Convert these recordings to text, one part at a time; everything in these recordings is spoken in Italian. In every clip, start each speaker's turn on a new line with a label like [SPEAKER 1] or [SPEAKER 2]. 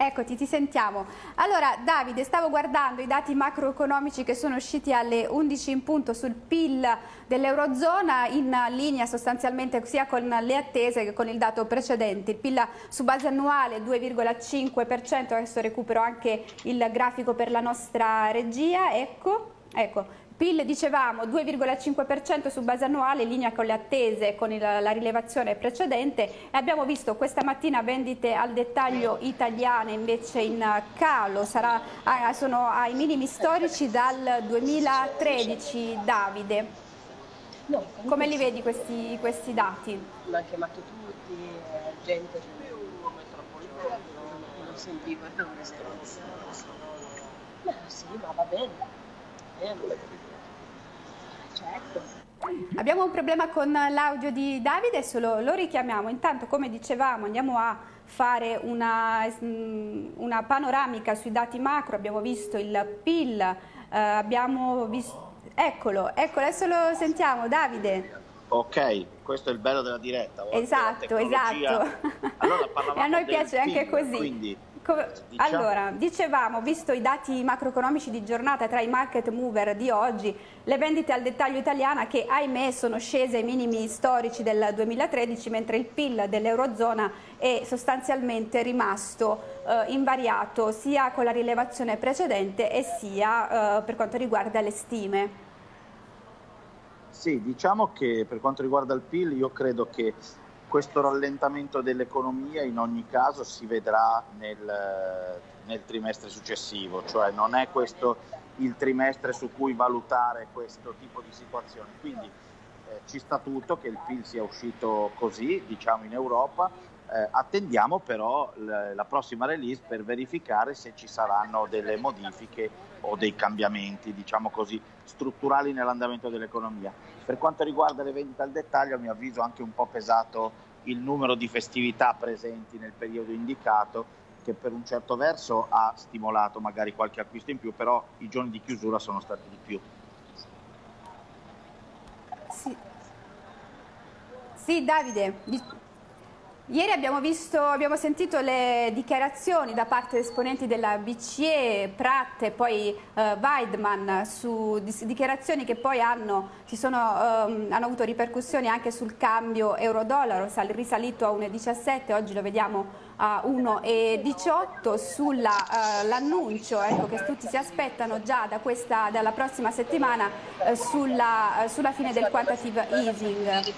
[SPEAKER 1] Eccoti, ti sentiamo. Allora, Davide, stavo guardando i dati macroeconomici che sono usciti alle 11 in punto sul PIL dell'Eurozona, in linea sostanzialmente sia con le attese che con il dato precedente. Il PIL su base annuale 2,5%, adesso recupero anche il grafico per la nostra regia, ecco. PIL, dicevamo, 2,5% su base annuale, in linea con le attese, con la rilevazione precedente. E abbiamo visto questa mattina vendite al dettaglio italiane invece in calo, sono ai minimi storici dal 2013, Davide.
[SPEAKER 2] No,
[SPEAKER 1] come li vedi questi dati?
[SPEAKER 2] L'hanno chiamato tutti, gente più metropolitana, non sentivo un stronzo. No, sì, ma va bene. Certo.
[SPEAKER 1] Abbiamo un problema con l'audio di Davide, adesso lo richiamiamo. Intanto, come dicevamo, andiamo a fare una panoramica sui dati macro. Abbiamo visto il PIL, abbiamo visto... Eccolo, adesso lo sentiamo, Davide.
[SPEAKER 3] Ok, questo è il bello della diretta.
[SPEAKER 1] Esatto.
[SPEAKER 3] Allora,
[SPEAKER 1] e a noi piace anche così.
[SPEAKER 3] Quindi,
[SPEAKER 1] Allora, dicevamo, visto i dati macroeconomici di giornata tra i market mover di oggi, le vendite al dettaglio italiana che ahimè sono scese ai minimi storici del 2013, mentre il PIL dell'Eurozona è sostanzialmente rimasto invariato sia con la rilevazione precedente e sia per quanto riguarda le stime.
[SPEAKER 3] Sì, diciamo che per quanto riguarda il PIL io credo che questo rallentamento dell'economia in ogni caso si vedrà nel trimestre successivo, cioè non è questo il trimestre su cui valutare questo tipo di situazione. Quindi ci sta tutto che il PIL sia uscito così, diciamo, in Europa. Attendiamo però la prossima release per verificare se ci saranno delle modifiche o dei cambiamenti, diciamo così, strutturali nell'andamento dell'economia. Per quanto riguarda le vendite al dettaglio, a mio avviso anche un po' pesato il numero di festività presenti nel periodo indicato, che per un certo verso ha stimolato magari qualche acquisto in più, però i giorni di chiusura sono stati di più.
[SPEAKER 1] Sì, Davide. Ieri abbiamo sentito le dichiarazioni da parte di esponenti della BCE, Pratt e poi Weidmann, su dichiarazioni che poi hanno avuto ripercussioni anche sul cambio euro-dollaro, risalito a 1,17, oggi lo vediamo a 1,18, sull'annuncio che tutti si aspettano già dalla prossima settimana sulla fine del quantitative easing.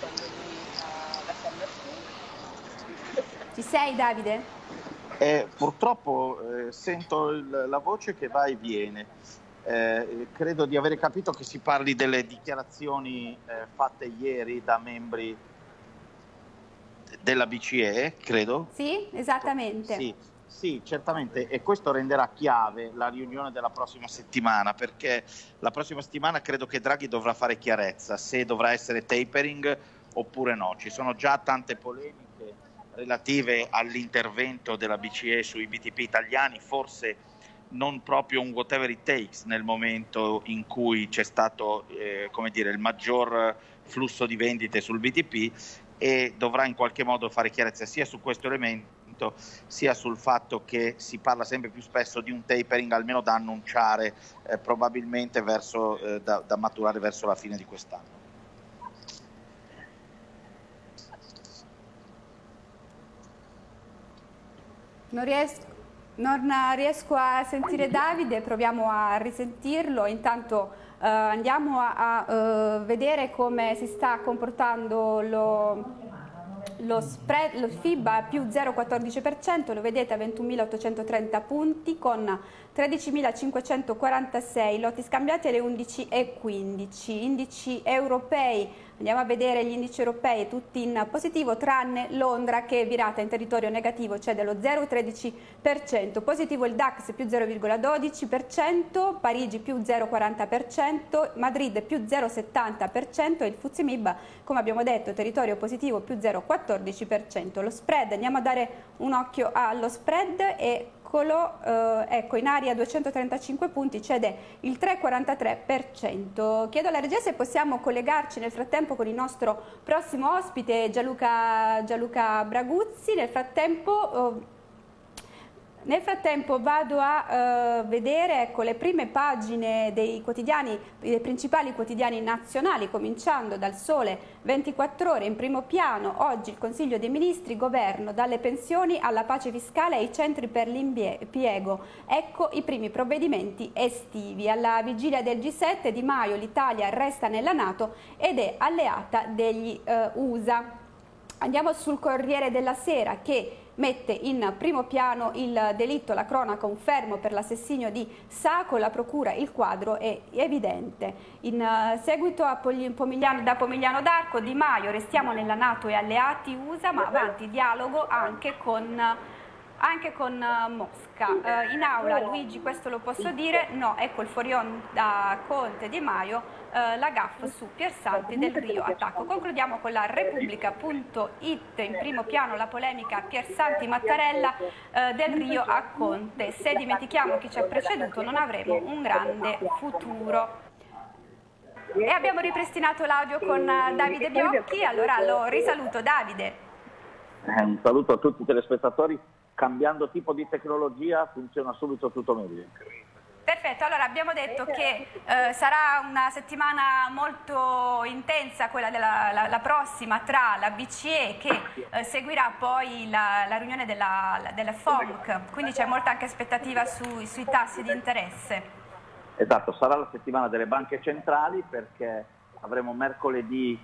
[SPEAKER 1] Ci sei, Davide?
[SPEAKER 3] Purtroppo sento la voce che va e viene. Credo di avere capito che si parli delle dichiarazioni fatte ieri da membri della BCE, credo.
[SPEAKER 1] Sì, esattamente.
[SPEAKER 3] Sì, certamente, e questo renderà chiave la riunione della prossima settimana, perché la prossima settimana credo che Draghi dovrà fare chiarezza se dovrà essere tapering oppure no. Ci sono già tante polemiche relative all'intervento della BCE sui BTP italiani, forse non proprio un whatever it takes nel momento in cui c'è stato il maggior flusso di vendite sul BTP, e dovrà in qualche modo fare chiarezza sia su questo elemento sia sul fatto che si parla sempre più spesso di un tapering, almeno da annunciare probabilmente da maturare verso la fine di quest'anno.
[SPEAKER 1] Non riesco a sentire Davide, proviamo a risentirlo. Intanto andiamo a vedere come si sta comportando lo spread, lo FIB a più 0,14%, lo vedete a 21.830 punti con 13.546 lotti scambiati alle 11,15. Indici europei. Andiamo a vedere gli indici europei tutti in positivo, tranne Londra che è virata in territorio negativo, cioè dello 0,13%. Positivo il DAX più 0,12%, Parigi più 0,40%, Madrid più 0,70% e il FTSE MIB, come abbiamo detto, territorio positivo più 0,14%. Lo spread, andiamo a dare un occhio allo spread e ecco, in area 235 punti cede il 3,43%. Chiedo alla regia se possiamo collegarci nel frattempo con il nostro prossimo ospite Gianluca Braguzzi. Nel frattempo Nel frattempo vado a vedere, ecco, le prime pagine dei quotidiani, dei principali quotidiani nazionali, cominciando dal Sole 24 Ore in primo piano. Oggi il Consiglio dei Ministri, governo, dalle pensioni alla pace fiscale ai centri per l'impiego. Ecco i primi provvedimenti estivi. Alla vigilia del G7 Di Maio, l'Italia resta nella NATO ed è alleata degli USA. Andiamo sul Corriere della Sera, che mette in primo piano il delitto, la cronaca, un fermo per l'assassinio di Sacco, la procura, il quadro è evidente. In seguito a da Pomigliano d'Arco, Di Maio, restiamo nella NATO e alleati USA, ma avanti dialogo anche con Mosca. In aula, Luigi, questo lo posso dire? No, ecco il fuorion da Conte, Di Maio, la gaffe su Piersanti, Del Rio attacco. Concludiamo con la Repubblica.it, in primo piano la polemica Piersanti Mattarella, Del Rio a Conte. Se dimentichiamo chi ci ha preceduto non avremo un grande futuro. E abbiamo ripristinato l'audio con Davide Biocchi, allora lo risaluto. Davide.
[SPEAKER 3] Un saluto a tutti i telespettatori. Cambiando tipo di tecnologia funziona subito tutto meglio.
[SPEAKER 1] Perfetto, allora abbiamo detto che sarà una settimana molto intensa, quella la prossima, tra la BCE che seguirà poi la riunione della FOMC, quindi c'è molta anche aspettativa sui tassi di interesse.
[SPEAKER 3] Esatto, sarà la settimana delle banche centrali, perché avremo mercoledì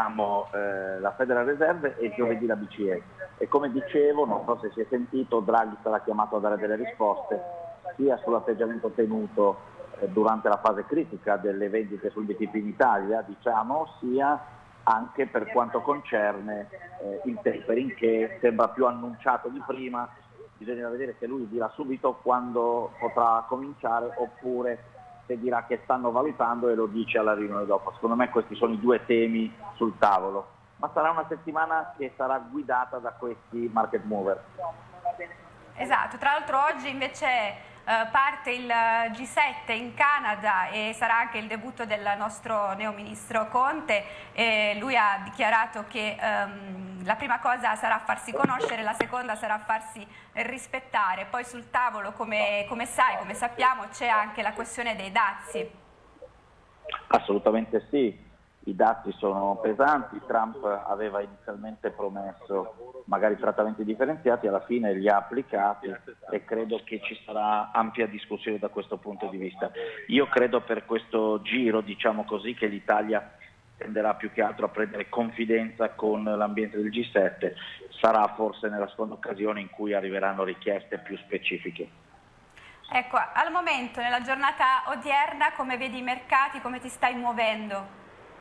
[SPEAKER 3] la Federal Reserve e giovedì la BCE. E come dicevo, non so se si è sentito, Draghi sarà chiamato a dare delle risposte sia sull'atteggiamento tenuto durante la fase critica delle vendite sul BTP in Italia, sia anche per quanto concerne il tapering, che sembra più annunciato di prima. Bisogna vedere se lui dirà subito quando potrà cominciare, oppure se dirà che stanno valutando e lo dice alla riunione dopo. Secondo me questi sono i due temi sul tavolo, ma sarà una settimana che sarà guidata da questi market mover.
[SPEAKER 1] Esatto, tra l'altro oggi invece parte il G7 in Canada e sarà anche il debutto del nostro neoministro Conte, e lui ha dichiarato che la prima cosa sarà farsi conoscere, la seconda sarà farsi rispettare. Poi sul tavolo, come sappiamo, c'è anche la questione dei dazi.
[SPEAKER 3] Assolutamente sì, i dazi sono pesanti. Trump aveva inizialmente promesso magari trattamenti differenziati, alla fine li ha applicati e credo che ci sarà ampia discussione da questo punto di vista. Io credo per questo giro, diciamo così, che l'Italia tenderà più che altro a prendere confidenza con l'ambiente del G7, sarà forse nella seconda occasione in cui arriveranno richieste più specifiche.
[SPEAKER 1] Ecco, al momento, nella giornata odierna, come vedi i mercati, come ti stai muovendo?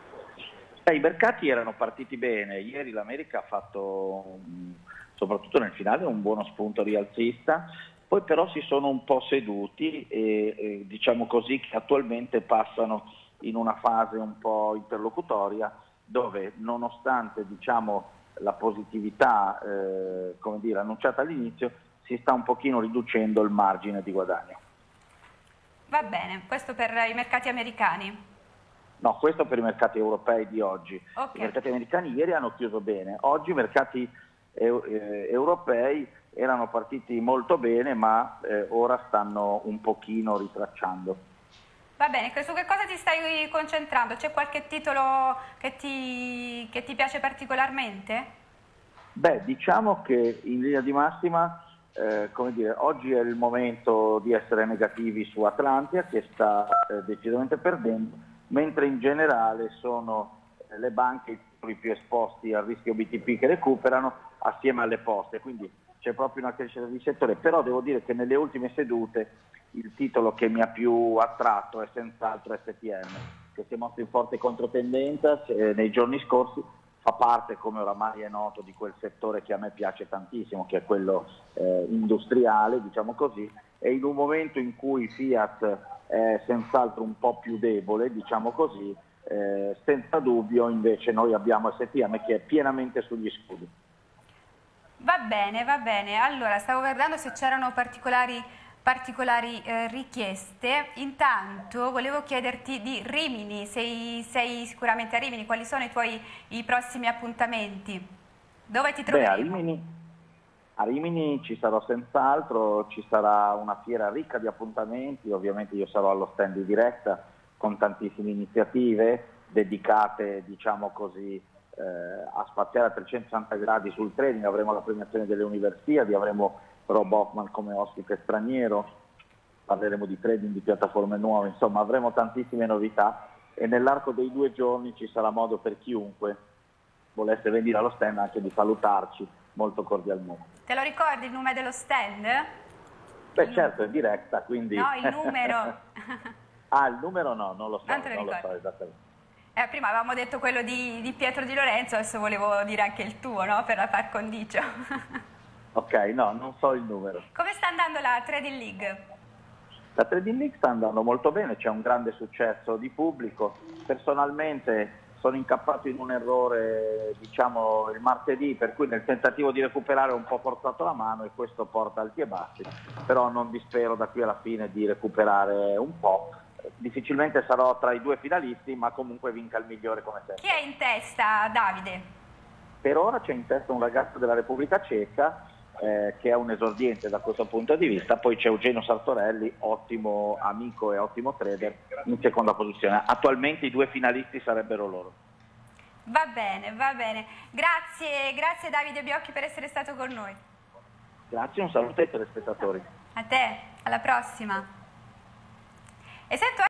[SPEAKER 3] I mercati erano partiti bene, ieri l'America ha fatto, soprattutto nel finale, un buono spunto rialzista, poi però si sono un po' seduti e diciamo così che attualmente passano in una fase un po' interlocutoria, dove nonostante la positività annunciata all'inizio, si sta un pochino riducendo il margine di guadagno.
[SPEAKER 1] Va bene, questo per i mercati americani?
[SPEAKER 3] No, questo per i mercati europei di oggi.
[SPEAKER 1] Okay.
[SPEAKER 3] I mercati americani ieri hanno chiuso bene, oggi i mercati europei erano partiti molto bene, ma ora stanno un pochino ritracciando.
[SPEAKER 1] Va bene, su che cosa ti stai concentrando? C'è qualche titolo che ti piace particolarmente?
[SPEAKER 3] Beh, diciamo che in linea di massima, oggi è il momento di essere negativi su Atlantia, che sta decisamente perdendo, mentre in generale sono le banche i più esposti al rischio BTP che recuperano assieme alle poste, quindi c'è proprio una crescita di settore. Però devo dire che nelle ultime sedute il titolo che mi ha più attratto è senz'altro STM, che si è mosso in forte controtendenza nei giorni scorsi, fa parte, come oramai è noto, di quel settore che a me piace tantissimo, che è quello industriale, diciamo così, e in un momento in cui Fiat è senz'altro un po' più debole, diciamo così, senza dubbio invece noi abbiamo STM che è pienamente sugli scudi.
[SPEAKER 1] Va bene, va bene. Allora, stavo guardando se c'erano particolari richieste. Intanto volevo chiederti di Rimini, sei sicuramente a Rimini, quali sono i prossimi appuntamenti? Dove ti troveremo?
[SPEAKER 3] A Rimini ci sarò senz'altro, ci sarà una fiera ricca di appuntamenti, ovviamente io sarò allo stand di diretta con tantissime iniziative dedicate, diciamo così, a spaziare a 360 gradi sul trading. Avremo la premiazione delle Universiadi, avremo Rob Hoffman come ospite straniero, parleremo di trading, di piattaforme nuove, insomma avremo tantissime novità e nell'arco dei 2 giorni ci sarà modo per chiunque volesse venire allo stand anche di salutarci molto cordialmente.
[SPEAKER 1] Te lo ricordi il numero dello stand?
[SPEAKER 3] Beh certo, è diretta, quindi...
[SPEAKER 1] No, il numero.
[SPEAKER 3] Ah, il numero no, non lo so,
[SPEAKER 1] non
[SPEAKER 3] lo so esattamente.
[SPEAKER 1] Prima avevamo detto quello di Pietro Di Lorenzo, adesso volevo dire anche il tuo, no? Per la par condicio.
[SPEAKER 3] Ok, no, non so il numero.
[SPEAKER 1] Come sta andando la Trading League?
[SPEAKER 3] La Trading League sta andando molto bene, c'è un grande successo di pubblico. Personalmente sono incappato in un errore, diciamo, il martedì, per cui nel tentativo di recuperare ho un po' forzato la mano e questo porta alti e bassi, però non dispero da qui alla fine di recuperare un po'. Difficilmente sarò tra i 2 finalisti, ma comunque vinca il migliore come sempre.
[SPEAKER 1] Chi è in testa, Davide?
[SPEAKER 3] Per ora c'è in testa un ragazzo della Repubblica Ceca, che è un esordiente da questo punto di vista, poi c'è Eugenio Sartorelli, ottimo amico e ottimo trader, in seconda posizione. Attualmente i 2 finalisti sarebbero loro.
[SPEAKER 1] Va bene, va bene. Grazie Davide Biocchi per essere stato con noi.
[SPEAKER 3] Grazie, un saluto ai telespettatori.
[SPEAKER 1] A te, alla prossima. E sento